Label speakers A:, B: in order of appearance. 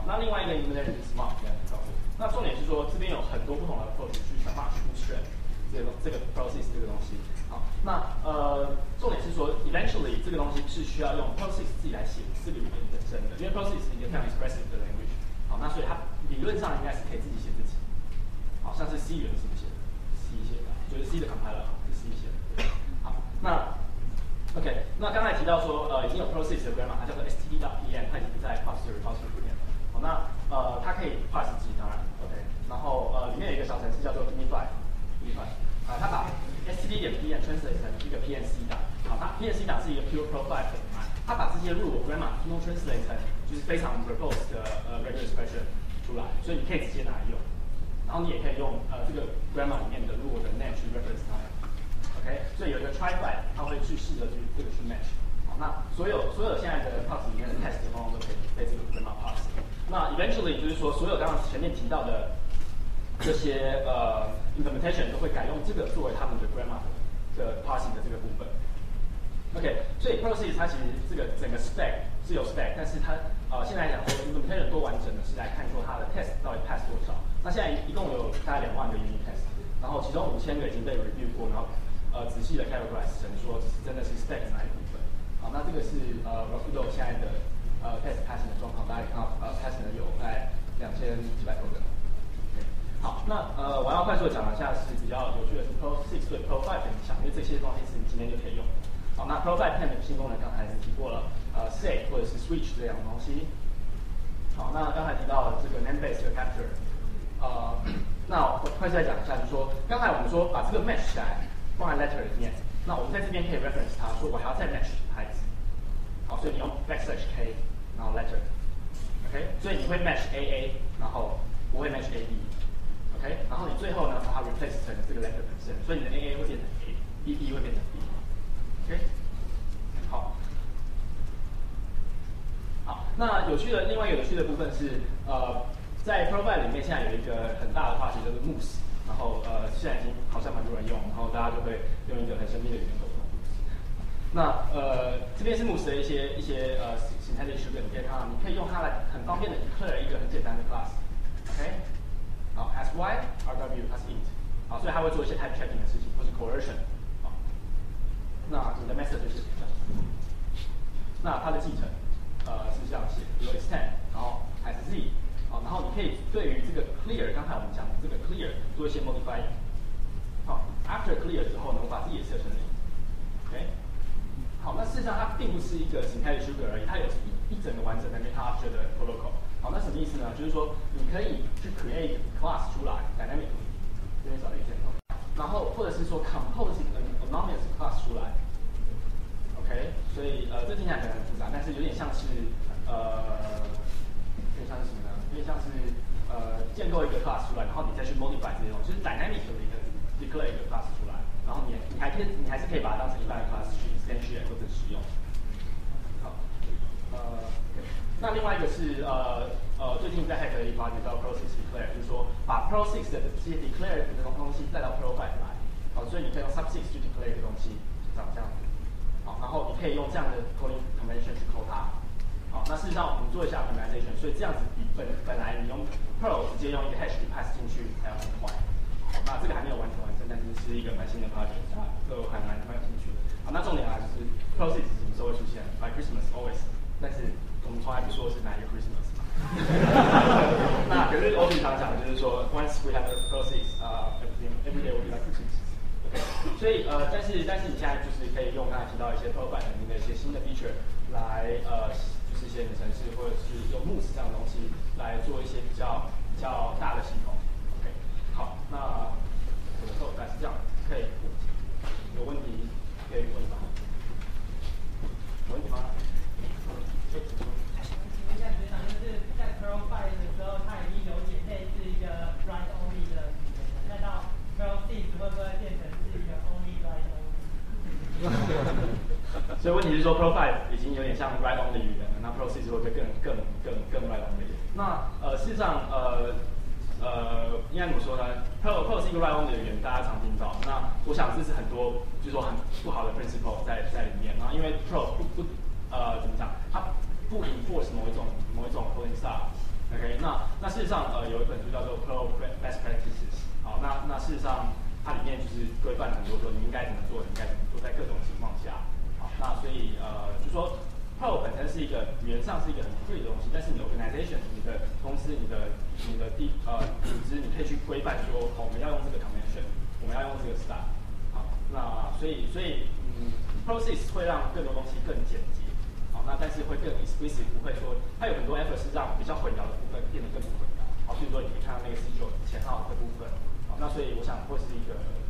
A: 那另外一个 implementation 是 Smart， 应该很高的。那重点是说，这边有很多不同的 approach 去想办法去 bootstrap 这个 process 这个东西。好，那重点是说 ，eventually 这个东西是需要用 process 自己来写这个语言本身的，因为 process 是一个非常 expressive 的 language。好，那所以它理论上应该是可以自己写自己。好，像是 C 语言是怎么写的 ？C 写的，就是 C 的 compiler 是 C 写的。好，那 OK， 那刚才提到说，已经有 process 的 grammar， 它叫做 std.pm， 它已经不在 parse repository 里面了。好，那它可以 parse 字，当然 OK， 然后里面有一个小程式叫做 Unify， 它把 std.pm translate 成一个 PNC 档。好，它 PNC 档是一个 pure profile 的档案，它把这些 rule grammar 通通 translate 成就是非常 verbose 的regular expression 出来，所以你可以直接拿来用。然后你也可以用这个 grammar 里面的 rule 的 name 去 reference 它们。OK， 所以有一个 try flag， 它会去试着去这个去 match。好，那所有现在的 parse 里面的 test 通通都可以被这个 grammar parse。那 eventually 就是说，所有刚刚前面提到的这些implementation 都会改用这个作为他们的 grammar 的 parsing 的这个部分。OK， 所以 process 它其实这个整个 spec 是有 spec， 但是它现在来讲说 implementation 多完整的是来看说它的 test 到底 pass 多少。那现在一共有大概2万个 unit test， 然后其中5000个已经被 review 过，然后仔细的 categorize 成说这是真的是 spec 哪一部分。好，那这个是Rapido 现在的test passing 的状况，大家看到passing 的有大概2000几百多个。好，那我要快速的讲一下是比较有趣的是 Pro 6对 Pro 5的影响，因为这些东西是你今天就可以用。好，那 Pro 5 10的新功能刚才是提过了，Save 或者是 Switch 这两个东西。好，那刚才提到这个 name-based capture，那我快速来讲一下，就是说刚才我们说把这个 match 起来放在 letter 里面，那我们在这边可以 reference 它，说我还要再 match 它一次。好，所以你用 \k， 然后 letter，OK， 所以你会 match AA， 然后不会 match AB。OK， 然后你最后呢把它 replace 成这个 letter 本身，所以你的 AA 会变成 A，BB 会变成 B。OK， 好，好，那另外一个有趣的部分是在 Provide 里面现在有一个很大的话题叫做 Moose， 然后现在已经好像蛮多人用，然后大家就会用一个很神秘的语言沟通。那这边是 Moose 的一些syntactic sugar， 你可以看到，你可以用它来很方便的 declare 一个很简单的 class。OK。好 ，as y，rw 它是 int， 好，所以它会做一些 type checking 的事情，或是 coercion， 好，那你的 method 就是这样，那它的继承是这样写，比如 extend， 然后还是 z， 好，然后你可以对于这个 clear， 刚才我们讲的这个 clear 做一些 modifying， 好 ，after clear 之后呢，我把自己也设成零 ，OK， 好，那事实上它并不是一个 syntactic sugar 而已，它有一整个完整的 meta-object 的 protocol。好，那什么意思呢？就是说，你可以去 create class 出来 ，dynamically， 这边少了一件，然后或者是说 compose an anonymous class 出来 ，OK， 所以这听起来可能很复杂，但是有点像是有点像是什么呢？有点像是建构一个 class 出来，然后你再去 modify 这些东西，就是 dynamically 的 declare 一个 class 出来，然后你还是可以把它当成一般的 class 去 instantiate 或者使用。好，那另外一个是最近在 Hack 的一个 project 叫 Pro6 Declare， 就是说把 Pro6 的这些 declare 的东西带到 Pro5 来，好，所以你可以用 Sub6 去 declare 一个东西，长这样子，好，然后你可以用这样的 calling convention 去 call 它，好，那事实上我们做一下 optimization， 所以这样子比本来你用 Pro 直接用一个 hash 去 pass 进去还要很快，好，那这个还没有完成，但是是一个蛮新的 project， 大家都还蛮有兴趣的，好，那重点就是 Pro6 什么时候会出现 ？By Christmas always， 但是我们从来不说是哪一个 Christmas。那可是 OP 常讲的就是说 ，once we have a process， every day will be like Christmas。OK， 所以但是你现在就是可以用刚才提到一些 Pro5 里面的一些新的 feature 来就是写你的程式，或者是用 Moose 这样的东西来做一些比较大的系统。OK， 好，那我的code大概是这样，可以有问题可以问吗？有问题吗？
B: 就是在 Pro5 的时候，它已经有点类似一个 write only 的语言了。那到 Pro6 会不会变成是一个 only write only？
A: 所以问题是说 Pro5 已经有点像 write only 语言了，那 Pro6 会不会更 write only？ 那事实上应该怎么说呢 ？Pro 是一个 write only 的语言，大家常听到。那我想这是很多就是说很不好的 principle 在里面。然后因为 Pro 怎么讲，它不 enforce某一种 calling style， OK， 那事实上有一本书叫做 Pro Best Practices， 好，那事实上它里面就是规范很多说你应该怎么做，你应该怎么做，在各种情况下，好，那所以就说 Pro 本身是一个语言上是一个很 free 的东西，但是你 organization 你的公司你的组织你可以去规范说，好，我们要用这个 convention， 我们要用这个 style， 好，那所以process 会让更多东西更简洁。好，那但是会更 explicit， 不会说它有很多 effort 是让比较混淆的部分变得更不混淆。好，比如说你可以看到那个19前号的部分，好，那所以我想会是一个